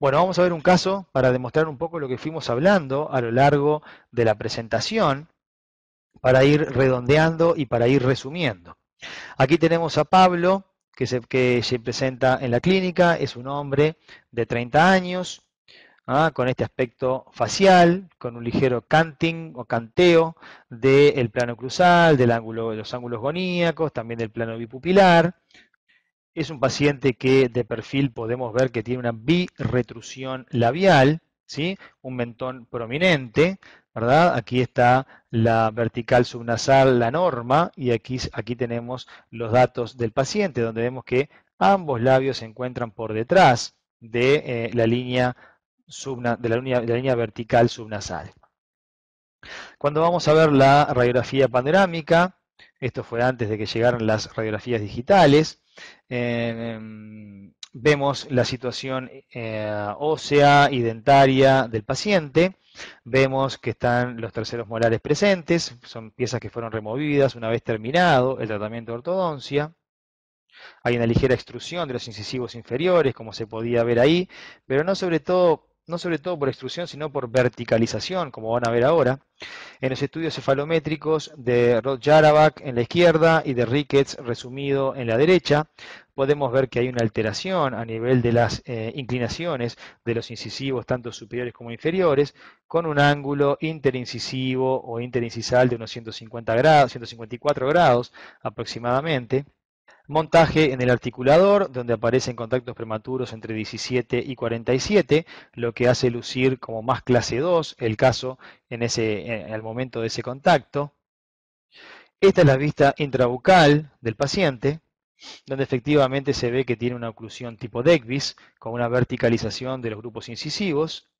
Bueno, vamos a ver un caso para demostrar un poco lo que fuimos hablando a lo largo de la presentación, para ir redondeando y para ir resumiendo. Aquí tenemos a Pablo, que se presenta en la clínica, es un hombre de 30 años, con este aspecto facial, con un ligero canting o canteo del plano cruzal, del ángulo, de los ángulos goníacos, también del plano bipupilar. Es un paciente que de perfil podemos ver que tiene una birretrusión labial, ¿sí? Un mentón prominente, ¿verdad? Aquí está la vertical subnasal, la norma, y aquí tenemos los datos del paciente, donde vemos que ambos labios se encuentran por detrás de la línea de la línea vertical subnasal. Cuando vamos a ver la radiografía panorámica, esto fue antes de que llegaran las radiografías digitales, vemos la situación ósea y dentaria del paciente, vemos que están los terceros molares presentes, son piezas que fueron removidas una vez terminado el tratamiento de ortodoncia. Hay una ligera extrusión de los incisivos inferiores, como se podía ver ahí, pero no sobre todo por extrusión, sino por verticalización, como van a ver ahora. En los estudios cefalométricos de Roth-Jaraback en la izquierda y de Ricketts resumido en la derecha, podemos ver que hay una alteración a nivel de las inclinaciones de los incisivos, tanto superiores como inferiores, con un ángulo interincisivo o interincisal de unos 150 grados, 154 grados aproximadamente. Montaje en el articulador, donde aparecen contactos prematuros entre 17 y 47, lo que hace lucir como más clase 2 el caso al momento de ese contacto. Esta es la vista intrabucal del paciente, donde efectivamente se ve que tiene una oclusión tipo Dekvis, con una verticalización de los grupos incisivos.